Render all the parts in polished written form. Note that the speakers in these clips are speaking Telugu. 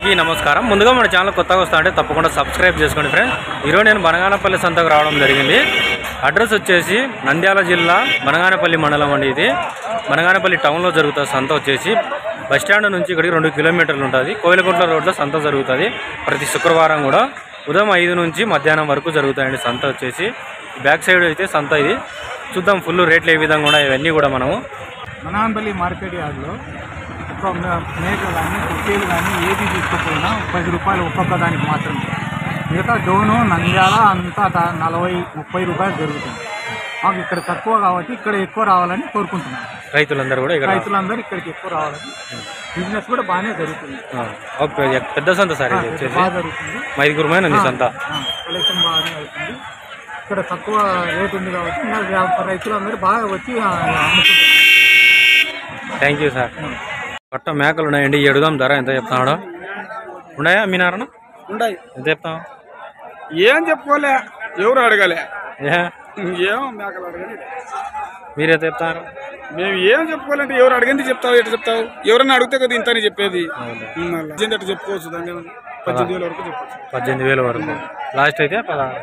అందరికీ నమస్కారం। ముందుగా మన ఛానల్ కొత్తగా వస్తా అంటే తప్పకుండా సబ్స్క్రైబ్ చేసుకోండి ఫ్రెండ్స్। ఈరోజు నేను బనగానపల్లి సంతకు రావడం జరిగింది। అడ్రస్ వచ్చేసి నంద్యాల జిల్లా బనగానపల్లి మండలం అండి। ఇది బనగానపల్లి టౌన్లో జరుగుతుంది సంత వచ్చేసి బస్ స్టాండ్ నుంచి ఇక్కడికి 2 కిలోమీటర్లు ఉంటుంది। కోయిలకుంట్ల రోడ్లో సంత జరుగుతుంది ప్రతి శుక్రవారం కూడా ఉదయం 5 నుంచి మధ్యాహ్నం వరకు జరుగుతాయండి సంత వచ్చేసి। బ్యాక్ సైడ్ అయితే సంత ఇది చూద్దాం ఫుల్ రేట్లు ఏ విధంగా ఉన్నాయి ఇవన్నీ కూడా మనము బనగానపల్లి మార్కెట్ యార్డ్లో మేకలు కానీ కుక్కీలు కానీ ఏది తీసుకుపోయినా 10 రూపాయలు ఒక్కొక్క దానికి మాత్రమే। మిగతా డోను నంద్యాల అంతా 40-30 రూపాయలు జరుగుతుంది। మాకు ఇక్కడ తక్కువ కాబట్టి ఇక్కడ ఎక్కువ రావాలని కోరుకుంటున్నాం। రైతులందరూ ఇక్కడికి ఎక్కువ రావాలని బిజినెస్ కూడా బాగానే జరుగుతుంది। పెద్ద సంత సార్ ఇది వచ్చేసి బాగా జరుగుతుంది। మైదుగురమైన సంత కలెక్షన్ బాగానే అవుతుంది। ఇక్కడ తక్కువ రేట్ ఉంది కాబట్టి రైతులందరూ బాగా వచ్చి అమ్ముకుంటారు। Thank you sir. పట్ట మేకలు ఉన్నాయండి ఎడుదాం ధర ఎంత చెప్తాడు ఉన్నాయా మీనారన ఉన్నాయి ఎంత చెప్తాం ఏం చెప్పుకోలే ఎవరు అడగలే ఏం మేకలు అడగలే మీరైతే చెప్తారు మేము ఏం చెప్పుకోవాలంటే ఎవరు అడిగింది చెప్తావు ఎట్లా చెప్తావు ఎవరన్నా అడిగితే కదా ఇంతని చెప్పేది అట్లా చెప్పుకోవచ్చు దాన్ని 18,000 వరకు చెప్పచ్చు 18,000 వరకు లాస్ట్ అయితే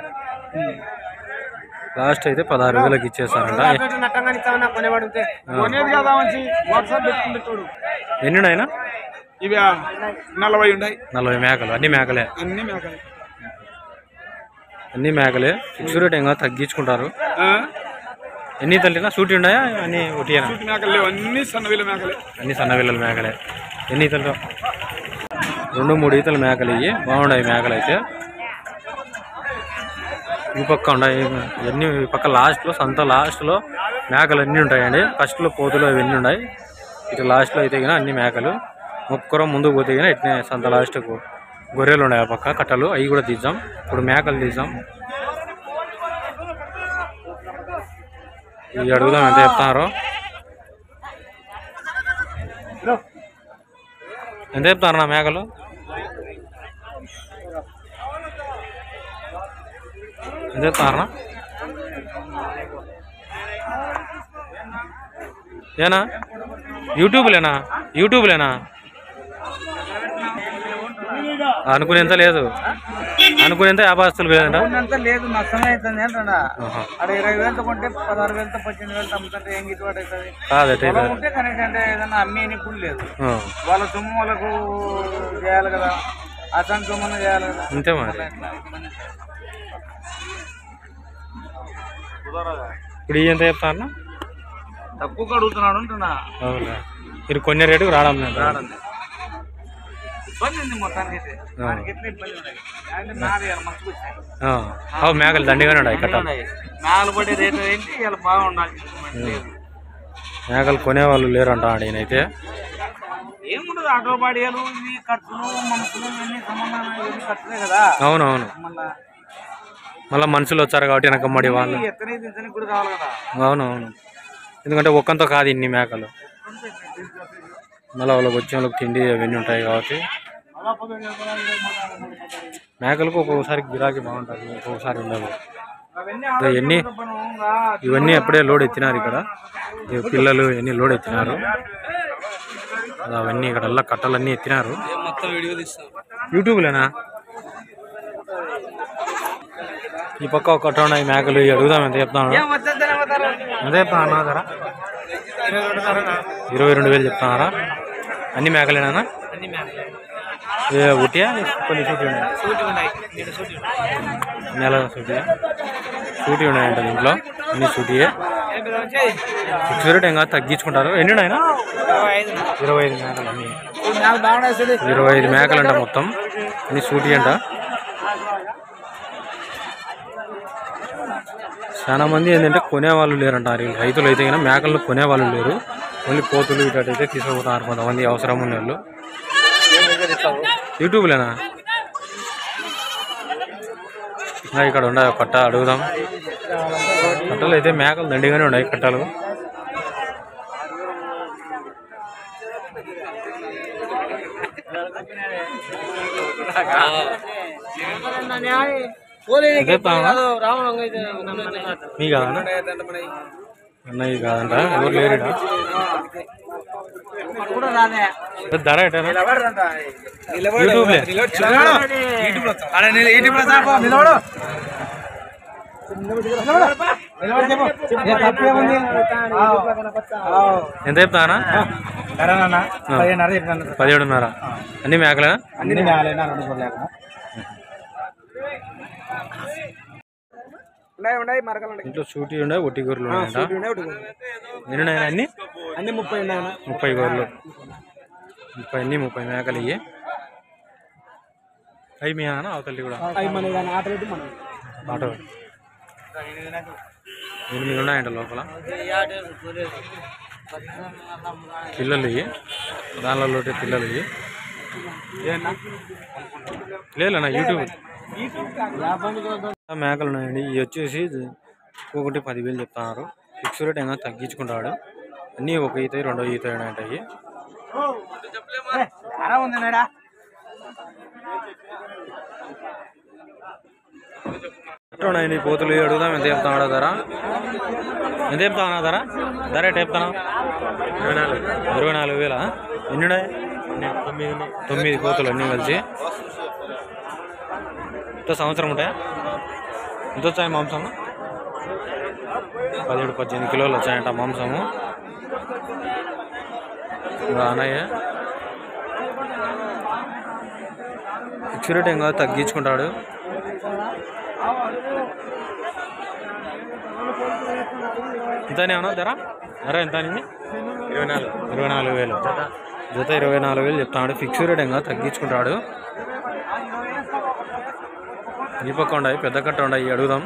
16,000కి ఇచ్చేస్తారంట ఎన్ని ఉన్నాయినా ఇవి 40 ఉన్నాయి 40 మేకలు అన్ని మేకలే ఫిక్స్ రేట్ ఇంకా తగ్గించుకుంటారు ఎన్ని తల్లినా సూటి ఉన్నాయా అన్ని ఒకటినా అన్ని సన్నవిల్లల మేకలే ఎన్ని ఈతలు 2-3 ఈతల మేకలు ఇవి బాగున్నాయి మేకలు అయితే ఈ పక్క ఉన్నాయి ఇవన్నీ ఈ పక్క లాస్ట్లో సంత లాస్ట్లో మేకలు అన్నీ ఉంటాయండి ఫస్ట్లో పోతులు అవన్నీ ఉన్నాయి ఇటు లాస్ట్లో అయితే కానీ అన్ని మేకలు ఒక్కరం ముందుకు పోతే కానీ ఇట్నే సంత లాస్ట్కు గొర్రెలు ఉన్నాయి ఆ పక్క కట్టలు అవి కూడా తీద్దాం ఇప్పుడు మేకలు తీద్దాం ఇవి అడుగుదాం ఎంత చెప్తారో ఎంత చెప్తారు నా మేకలు ఎంత చెప్తారా ఏనా యూట్యూబ్లేనా అనుకునేంత లేదు అనుకునేంత వ్యాపారస్తులు లేదు నష్టమే అవుతుంది ఏంటన్నా అక్కడ 20,000 కొంటే 16,000 18,000 అమ్ముతుంటే ఏం గిట్టుబాటు అవుతుంది కాదంటే కనీసం అంటే ఏదన్నా అమ్మేని కూడా లేదు వాళ్ళ సొమ్ము వాళ్ళకు చేయాలి కదా అసలు సొమ్ము చేయాలి కదా అంతే మరి ఇప్పుడు ఎంత చెప్తాను తక్కువ అడుగుతున్నాడు అంటున్నా అవునా మీరు కొన్ని రేటుకు రావడం ఇబ్బంది ఉంది మొత్తానికి అయితే ఇబ్బంది మేకలు దండిగానే ఉన్నాయి కట్ట మేకలు పడే రేటు ఏంటి ఇలా బాగుండాలి మేకలు కొనేవాళ్ళు లేరంట ఈయనైతే ఏముండదు ఆటో బాడీలు ఇవి ఖర్చులు మనుషులు ఇవన్నీ సంబంధాలు ఇవన్నీ ఖర్చులే కదా అవునవును మళ్ళీ మనుషులు వచ్చారు కాబట్టి వెనకమ్మడి వాళ్ళు కూడా కావాలి కదా అవునవును ఎందుకంటే ఒక్కంత కాదు ఇన్ని మేకలు మళ్ళీ వాళ్ళకి వచ్చే వాళ్ళకి తిండి అవన్నీ ఉంటాయి కాబట్టి మేకలకు ఒక్కొక్కసారి గిరాకీ బాగుంటుంది ఒక్కొక్కసారి ఉండదు ఇవన్నీ అప్పుడే లోడ్ ఎత్తినారు ఇక్కడ పిల్లలు ఇవన్నీ లోడ్ ఎత్తినారు అవన్నీ ఇక్కడ కట్టలన్నీ ఎత్తినారు యూట్యూబ్లేనా ఈ పక్క ఒక కట్ట ఉన్నాయి మేకలు అడుగుదాం ఎంత చెప్తాను ఎంత చెప్తాను ధర 22,000 చెప్తున్నారా అన్ని మేకలేనా ఒకటియా కొన్ని నెల సూటి ఉన్నాయంట దీంట్లో అన్ని సూటియే ఫిక్స్ రేట్ ఇంకా తగ్గించుకుంటారు ఎన్ని ఉన్నాయినా 25 మేకలు అన్ని 25 మేకలు అంట మొత్తం అన్ని సూటి అంట చాలా మంది ఏంటంటే కొనేవాళ్ళు లేరంటారు రైతులు అయితే కానీ మేకలను కొనేవాళ్ళు లేరు ఓన్లీ పోతులు ఇటైతే తీసుకుపోతున్నారు కొంతమంది అవసరం ఉన్న వాళ్ళు యూట్యూబ్లేనా ఇక్కడ ఉండే కట్ట అడుగుదాం కట్టలు అయితే మేకలు దండిగానే ఉన్నాయి కట్టలు మీ కాదన్నా అన్నయ్య కాదంట ఎవరు లేరు కూడా రాదే ధర ఎటనా యూట్యూబ్లే ఎంత చెప్తానా 17.5 అన్ని మేకలా ఇంట్లో సూటి ఉండే ఒట్టి గొర్రెలు ఉన్నాయంట అన్ని 30 గొర్రెలు 30 మేకలు ఇవి అవి మీ అన్న అవతల్లి కూడా ఆటో 8 ఉన్నాయంట లోపల పిల్లలు ఇవి దానిలో పిల్లలు ఇవి లేదన్నా యూట్యూబ్ మేకలు ఉన్నాయండి ఇవి వచ్చేసి ఒక్కొక్కటి 10,000 చెప్తున్నారు. ఫిక్స్ రేట్ ఏమైనా తగ్గించుకుంటాడు. అన్నీ ఒక ఈత 2 ఈత ఉంటాయి. ఉన్నాయండి పోతులు అడుగుదాం ఎంత చెప్తాడా ధర ఎంత చెప్తానా ధర ఎట్ చెప్తాను 24,000 ఎన్ని ఉన్నాయి 9 కోతులు అన్నీ కలిసి ఇంత సంవత్సరం ఉంటాయా ఎంత వచ్చాయి మాంసము 17-18 కిలోలు వచ్చాయంట మాంసము అన్నయ్య ఫిక్స్ రేట్ ఏం కాదు తగ్గించుకుంటాడు. ఎంతనేమన్నా ధర ఎంత అనింది 24,000 జత 24,000 చెప్తాడు. ఫిక్స్ రేట్ ఏం కాదు తగ్గించుకుంటాడు. ఈ పక్క ఉన్నాయి పెద్ద కట్ట ఉన్నాయి అడుగుదాం.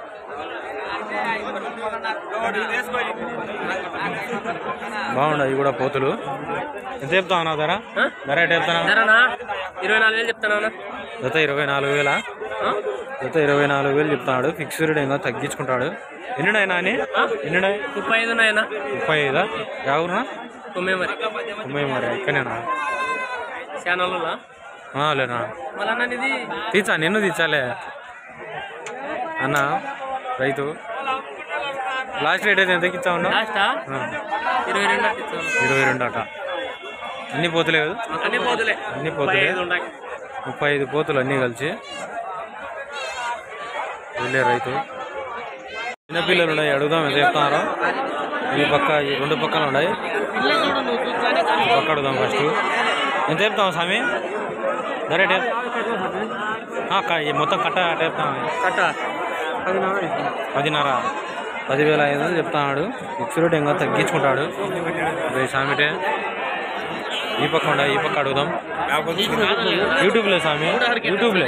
బాగున్నాయి కూడా పోతులు. ఎంత చెప్తావు అన్న ధర ఎట్ చెప్తాను 24,000 చెప్తాను. జత 24,000 జత 24,000 చెప్తాడు. ఫిక్స్ రేట్ ఏం కాదు తగ్గించుకుంటాడు. ఎన్నున్నాయి నాని 35 35 ఎవరున్నా మరి ఇక్కడనేనా లేనా తీర్చా నిన్ను తీర్చాలే అన్న రైతు. లాస్ట్ రేట్ అయితే ఎంతకి ఇచ్చా ఉన్నా 22 అట. అన్ని పోతులే కదా అన్ని పోతులే 35 పోతులు అన్నీ కలిసి వెళ్ళే రైతు. చిన్నపిల్లలు ఉన్నాయి అడుగుదాం ఎంత చెప్తున్నారో. ఈ పక్క 2 పక్కలు ఉన్నాయి పక్క అడుగుదాం. ఫస్ట్ ఎంత చెప్తాం స్వామి ధర మొత్తం కట్ట అట్ట చెప్తాం 10,500 చెప్తాడు. ఫిక్స్ రేట్ ఏం తగ్గించుకుంటాడు స్వామిటే. ఈ పక్క ఉండే ఈ పక్క అడుగుదాం. యూట్యూబ్లో స్వామి యూట్యూబ్లో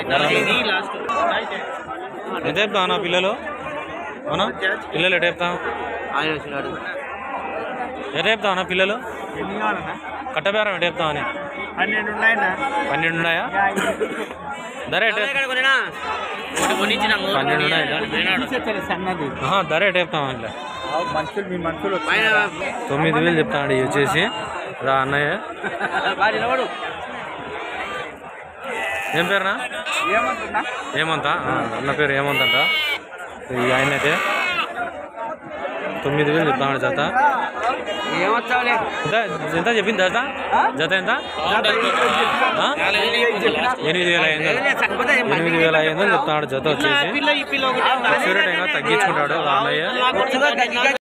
ఎంత చెప్తావు అన్న పిల్లలు అవునా పిల్లలు ఎట చెప్తాం అన్న పిల్లలు కట్టబేరం ఎట చెప్తామని 12 ఉన్నాయా ధర ఎట 12 ఉన్నాయా ధర ఎట చెప్తాం అట్లా 9,000 చెప్తాడు. ఇవి వచ్చేసి రా అన్నయ్య ఏం పేరునా ఏమంత అన్న పేరు ఏమంతంట. ఈ ఆయన అయితే 9,000 చెప్తాడు జత. ఎంత చెప్పింది జత ఎంత 8,500 చెప్తాడు జత వచ్చేసి. తగ్గించుకుంటాడు అన్నయ్య.